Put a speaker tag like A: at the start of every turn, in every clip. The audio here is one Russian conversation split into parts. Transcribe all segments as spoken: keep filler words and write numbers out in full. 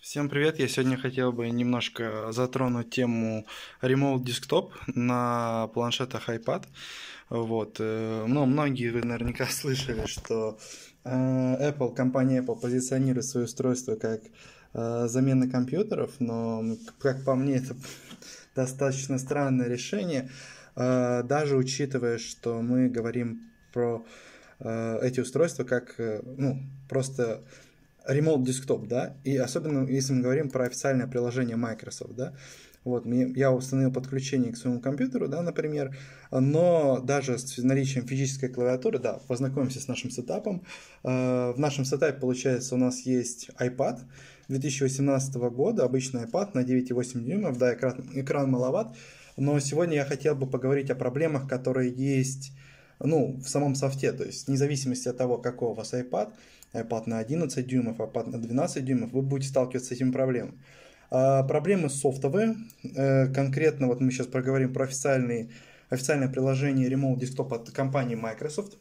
A: Всем привет! Я сегодня хотел бы немножко затронуть тему Remote Desktop на планшетах iPad. Вот. Ну, многие вы наверняка слышали, что Apple, компания Apple позиционирует свои устройства как замена компьютеров, но, как по мне, это достаточно странное решение, даже учитывая, что мы говорим про эти устройства как, ну, просто Remote Desktop, да, и особенно если мы говорим про официальное приложение Microsoft, да, вот, я установил подключение к своему компьютеру, да, например, но даже с наличием физической клавиатуры, да, познакомимся с нашим сетапом. В нашем сетапе, получается, у нас есть iPad две тысячи восемнадцатого года, обычный iPad на девять и восемь дюймов, да, экран, экран маловат, но сегодня я хотел бы поговорить о проблемах, которые есть, ну, в самом софте, то есть вне зависимости от того, какой у вас iPad, iPad на одиннадцать дюймов, iPad на двенадцать дюймов, вы будете сталкиваться с этими проблемами. А, проблемы софтовые, э, конкретно вот мы сейчас проговорим про официальные, официальное приложение Remote Desktop от компании Microsoft.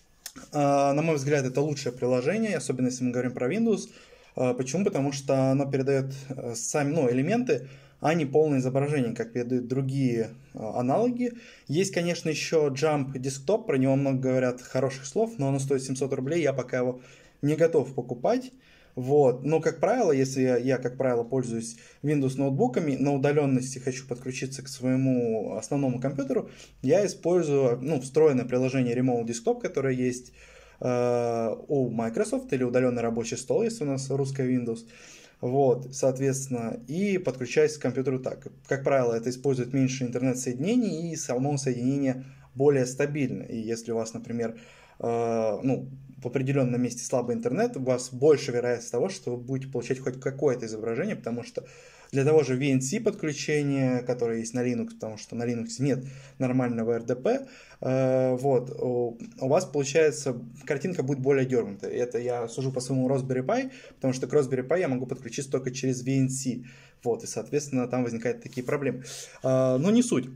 A: А, на мой взгляд, это лучшее приложение, особенно если мы говорим про Windows. А, почему? Потому что оно передает сами, ну, элементы, а не полное изображение, как передают другие а, аналоги. Есть, конечно, еще Jump Desktop, про него много говорят хороших слов, но оно стоит семьсот рублей, я пока его не готов покупать. Вот. Но, как правило, если я, я, как правило, пользуюсь Windows ноутбуками, на удаленности хочу подключиться к своему основному компьютеру, я использую, ну, встроенное приложение Remote Desktop, которое есть э, у Microsoft, или удаленный рабочий стол, если у нас русская Windows. Вот, соответственно, и подключаюсь к компьютеру так. Как правило, это использует меньше интернет-соединений, и само соединение более стабильно. И если у вас, например, э, ну, в определенном месте слабый интернет, у вас больше вероятность того, что вы будете получать хоть какое-то изображение, потому что для того же ви эн си подключения, которое есть на Linux, потому что на Linux нет нормального эр дэ пэ, э, вот, у, у вас, получается, картинка будет более дернутая. Это я сужу по своему Raspberry Pi, потому что к Raspberry Pi я могу подключиться только через ви эн си, вот, и, соответственно, там возникают такие проблемы. Э, но не суть.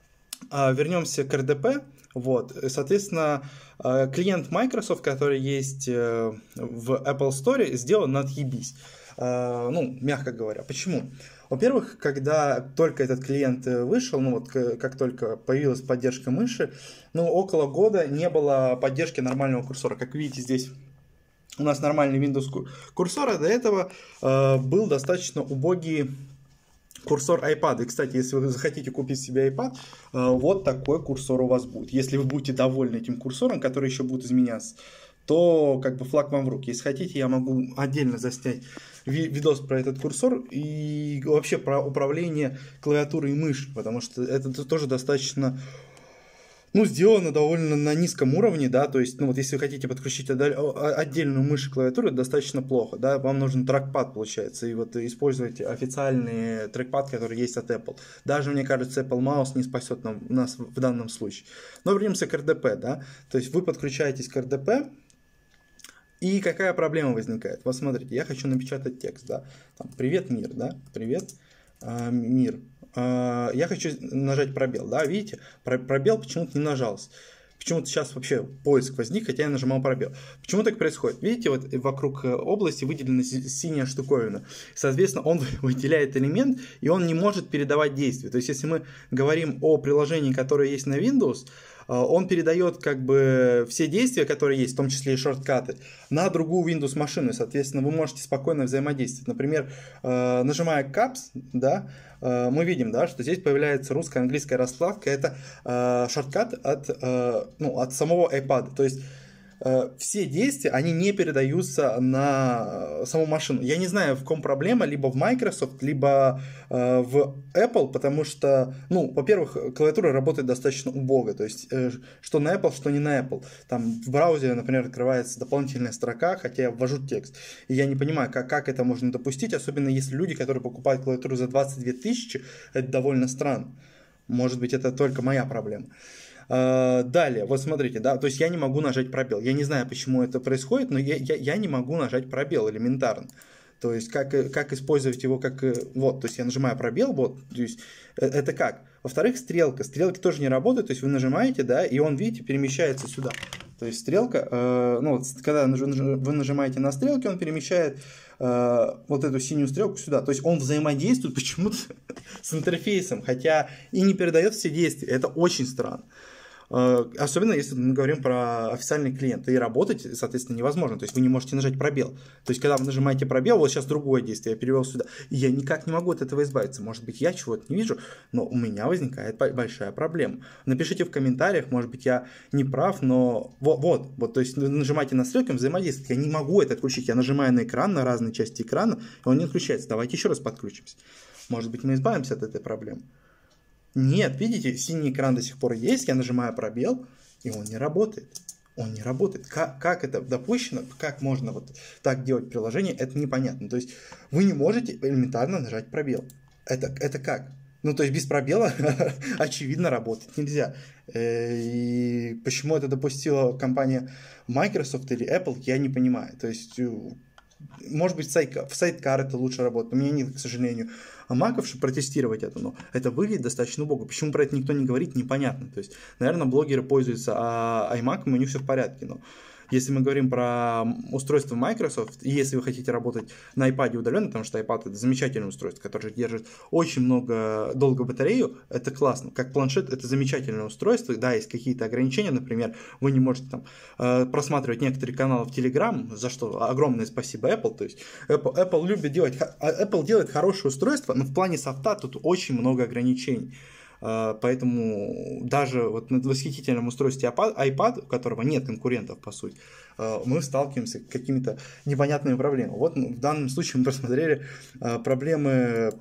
A: Э, вернемся к эр дэ пэ. Вот, соответственно, клиент Microsoft, который есть в Apple Store, сделан на отъебись. Ну, мягко говоря. Почему? Во-первых, когда только этот клиент вышел, ну вот как только появилась поддержка мыши, ну, около года не было поддержки нормального курсора. Как видите, здесь у нас нормальный Windows курсор, а до этого был достаточно убогий курсор iPad. И, кстати, если вы захотите купить себе iPad, вот такой курсор у вас будет. Если вы будете довольны этим курсором, который еще будет изменяться, то как бы флаг вам в руки. Если хотите, я могу отдельно заснять видос про этот курсор и вообще про управление клавиатурой и мышью, потому что это тоже достаточно, ну, сделано довольно на низком уровне, да, то есть, ну, вот если вы хотите подключить отдельную мышь и клавиатуру, это достаточно плохо, да, вам нужен трекпад, получается, и вот использовать официальный трекпад, который есть от Apple. Даже, мне кажется, Apple Mouse не спасет нам, нас в данном случае. Но вернемся к эр дэ пэ, да, то есть вы подключаетесь к эр дэ пэ, и какая проблема возникает? Вот смотрите, я хочу напечатать текст, да, там, привет, мир, да, привет, э, мир. Я хочу нажать пробел, да, видите, пробел почему-то не нажался. Почему-то сейчас вообще поиск возник, хотя я нажимал пробел. Почему так происходит? Видите, вот вокруг области выделена синяя штуковина. Соответственно, он выделяет элемент, и он не может передавать действия. То есть, если мы говорим о приложении, которое есть на Windows, он передает как бы все действия, которые есть, в том числе и шорткаты, на другую Windows машину. Соответственно, вы можете спокойно взаимодействовать. Например, нажимая Caps, да, мы видим, да, что здесь появляется русская, английская расшифровка. Это шорткат от, ну, от самого iPad. То есть все действия, они не передаются на саму машину. Я не знаю, в ком проблема, либо в Microsoft, либо э, в Apple, потому что, ну, во-первых, клавиатура работает достаточно убого, то есть, э, что на Apple, что не на Apple. Там в браузере, например, открывается дополнительная строка, хотя я ввожу текст, и я не понимаю, как, как это можно допустить, особенно если люди, которые покупают клавиатуру за двадцать две тысячи, это довольно странно. Может быть, это только моя проблема. Далее, вот смотрите, да, то есть я не могу нажать пробел. Я не знаю, почему это происходит, но я, я, я не могу нажать пробел элементарно. То есть как, как использовать его как... Вот, то есть я нажимаю пробел, вот, то есть это как? Во-вторых, стрелка. Стрелки тоже не работают, то есть вы нажимаете, да, и он, видите, перемещается сюда. То есть стрелка, э, ну вот когда вы нажимаете на стрелки, он перемещает э, вот эту синюю стрелку сюда. То есть он взаимодействует почему-то с интерфейсом, хотя и не передает все действия. Это очень странно. Особенно если мы говорим про официальный клиент, и работать, соответственно, невозможно. То есть вы не можете нажать пробел. То есть когда вы нажимаете пробел, вот сейчас другое действие, я перевел сюда, и я никак не могу от этого избавиться. Может быть, я чего-то не вижу, но у меня возникает большая проблема. Напишите в комментариях, может быть, я не прав, но вот, вот, вот то есть нажимаете на стрелки, взаимодействовать. Я не могу это отключить. Я нажимаю на экран, на разные части экрана, и он не отключается. Давайте еще раз подключимся. Может быть, мы избавимся от этой проблемы. Нет, видите, синий экран до сих пор есть, я нажимаю пробел, и он не работает. Он не работает. Как, как это допущено, как можно вот так делать приложение, это непонятно. То есть вы не можете элементарно нажать пробел. Это, это как? Ну, то есть без пробела, очевидно, работать нельзя. И почему это допустила компания Microsoft или Apple, я не понимаю. То есть... Может быть, в сайдкар это лучше работает. У меня нет, к сожалению, маков, чтобы протестировать это, но это выглядит достаточно убого. Почему про это никто не говорит, непонятно. То есть, наверное, блогеры пользуются iMac, и у них все в порядке, но если мы говорим про устройство Microsoft, и если вы хотите работать на iPad удаленно, потому что iPad это замечательное устройство, которое держит очень много, долго батарею, это классно. Как планшет, это замечательное устройство, да, есть какие-то ограничения, например, вы не можете там просматривать некоторые каналы в Telegram, за что огромное спасибо Apple, то есть Apple, Apple любит делать, Apple делает хорошее устройство, но в плане софта тут очень много ограничений. Поэтому даже вот на восхитительном устройстве iPad, у которого нет конкурентов, по сути, мы сталкиваемся с какими-то непонятными проблемами. Вот в данном случае мы просмотрели проблемы,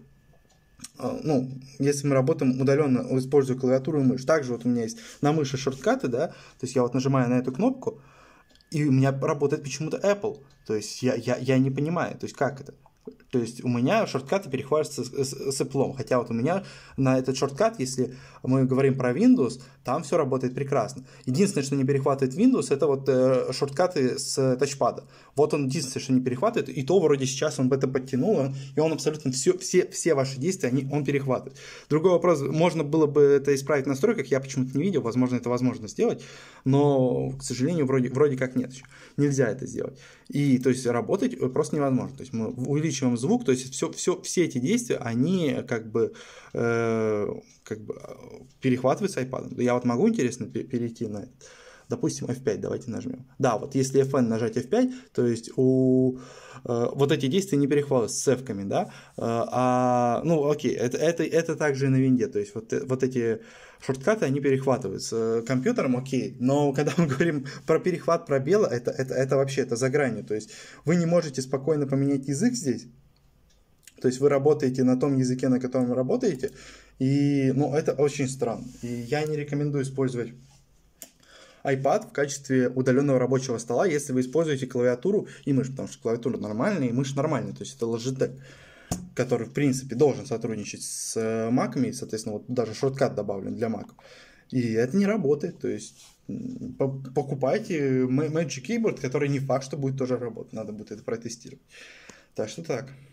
A: ну, если мы работаем удаленно, используя клавиатуру и мышь. Также вот у меня есть на мыши шорткаты, да, то есть я вот нажимаю на эту кнопку, и у меня работает почему-то Apple. То есть я, я, я не понимаю, то есть как это? То есть у меня шорткаты перехватываются с, с, с Apple, хотя вот у меня на этот шорткат, если мы говорим про Windows, там все работает прекрасно. Единственное, что не перехватывает Windows, это вот э, шорткаты с тачпада. Вот он единственное, что не перехватывает, и то вроде сейчас он это подтянул, и он абсолютно все, все, все ваши действия, они, он перехватывает. Другой вопрос, можно было бы это исправить в настройках, я почему-то не видел, возможно, это возможно сделать, но, к сожалению, вроде, вроде как нет еще. Нельзя это сделать. И, то есть, работать просто невозможно. То есть, мы увеличиваем звук, то есть, все, все, все эти действия, они как бы, э, как бы перехватываются iPad. Я вот могу, интересно, перейти на это. Допустим, эф пять давайте нажмем. Да, вот если эф эн нажать эф пять, то есть у э, вот эти действия не перехватываются с эвками, да, э, а, ну, окей, это, это, это также и на винде, то есть вот, вот эти шорткаты, они перехватываются компьютером, окей, но когда мы говорим про перехват пробела, это, это, это вообще, это за гранью, то есть вы не можете спокойно поменять язык здесь, то есть вы работаете на том языке, на котором вы работаете, и, ну, это очень странно, и я не рекомендую использовать iPad в качестве удаленного рабочего стола, если вы используете клавиатуру и мышь, потому что клавиатура нормальная и мышь нормальная, то есть это Logitech, который, в принципе, должен сотрудничать с Mac'ами, и, соответственно, вот даже шорткат добавлен для Mac. И это не работает, то есть покупайте Magic Keyboard, который не факт, что будет тоже работать, надо будет это протестировать. Так что так.